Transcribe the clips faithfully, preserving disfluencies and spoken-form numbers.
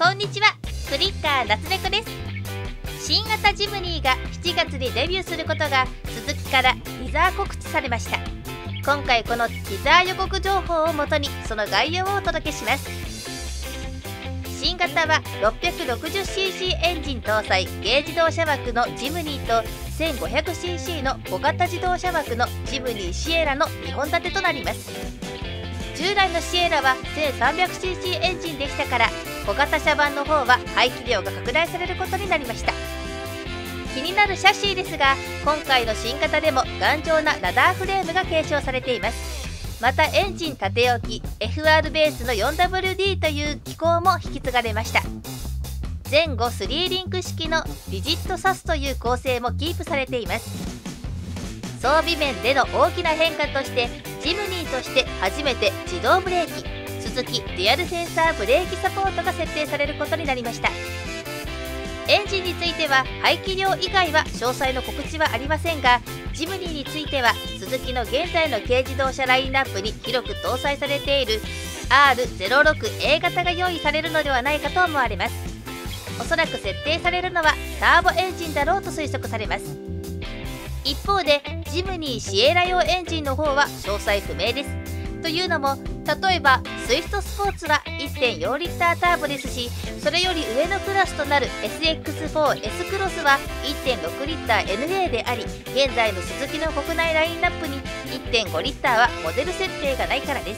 こんにちは、クリッカー夏猫です。新型ジムニーがしちがつにデビューすることがスズキからティザー告知されました。今回このティザー予告情報をもとにその概要をお届けします。新型は ろっぴゃくろくじゅうシーシー エンジン搭載軽自動車枠のジムニーと せんごひゃくシーシー の小型自動車枠のジムニーシエラのにほん立てとなります。従来のシエラは せんさんびゃくシーシー エンジンでしたから、小型車版の方は排気量が拡大されることになりました。気になるシャシーですが、今回の新型でも頑丈なラダーフレームが継承されています。またエンジン縦置き エフアール ベースの よんダブリューディー という機構も引き継がれました。前後スリーリンク式のリジットサスという構成もキープされています。装備面での大きな変化として、ジムニーとして初めて自動ブレーキ、スズキデュアルセンサーブレーキサポートが設定されることになりました。エンジンについては排気量以外は詳細の告知はありませんが、ジムニーについてはスズキの現在の軽自動車ラインナップに広く搭載されている アールゼロろくエー 型が用意されるのではないかと思われます。おそらく設定されるのはターボエンジンだろうと推測されます。一方でジムニーシエラ用エンジンの方は詳細不明です。というのも、例えばスイフトスポーツは いってんよん リッターターボですし、それより上のクラスとなる エスエックスフォーエス クロスは いってんろく リッター エヌエー であり、現在のスズキの国内ラインナップに いってんご リッターはモデル設定がないからです。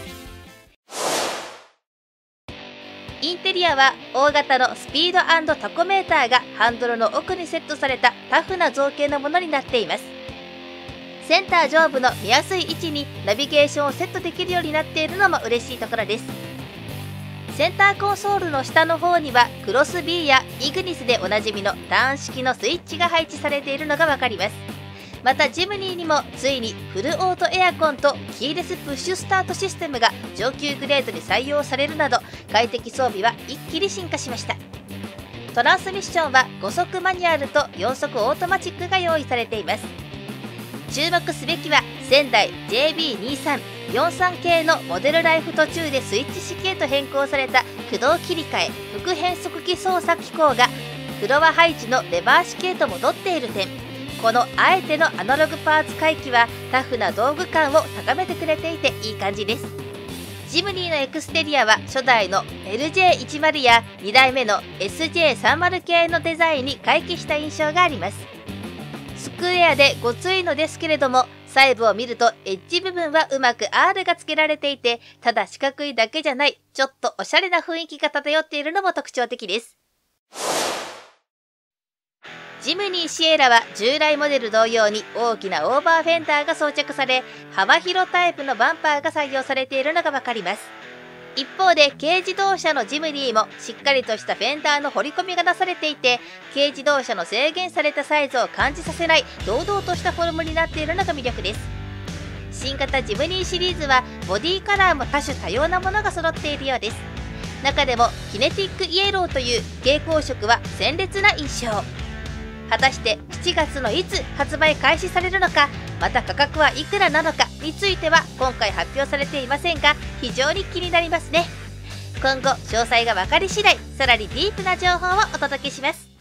インテリアは大型のスピード&タコメーターがハンドルの奥にセットされたタフな造形のものになっています。センター上部の見やすい位置にナビゲーションをセットできるようになっているのも嬉しいところです。センターコンソールの下の方にはクロス ビー やイグニスでおなじみのターン式のスイッチが配置されているのがわかります。またジムニーにもついにフルオートエアコンとキーレスプッシュスタートシステムが上級グレードに採用されるなど、快適装備は一気に進化しました。トランスミッションはご速マニュアルとよん速オートマチックが用意されています。注目すべきは仙台 ジェービーにじゅうさんよんじゅうさん 系のモデルライフ途中でスイッチ式へと変更された駆動切り替え副変速機操作機構がフロア配置のレバー式へと戻っている点。このあえてのアナログパーツ回帰はタフな道具感を高めてくれていていい感じです。ジムニーのエクステリアは初代の エルジェーじゅう やにだいめの エスジェーさんじゅう 系のデザインに回帰した印象があります。スクエアでごついのですけれども、細部を見るとエッジ部分はうまく アール が付けられていて、ただ四角いだけじゃない、ちょっとおしゃれな雰囲気が漂っているのも特徴的です。ジムニーシエラは従来モデル同様に大きなオーバーフェンダーが装着され、幅広タイプのバンパーが採用されているのがわかります。一方で軽自動車のジムニーもしっかりとしたフェンダーの彫り込みがなされていて、軽自動車の制限されたサイズを感じさせない堂々としたフォルムになっているのが魅力です。新型ジムニーシリーズはボディカラーも多種多様なものが揃っているようです。中でもキネティックイエローという蛍光色は鮮烈な印象。果たしてしちがつのいつ発売開始されるのか、また価格はいくらなのかについては今回発表されていませんが、非常に気になりますね。今後詳細が分かり次第、さらにディープな情報をお届けします。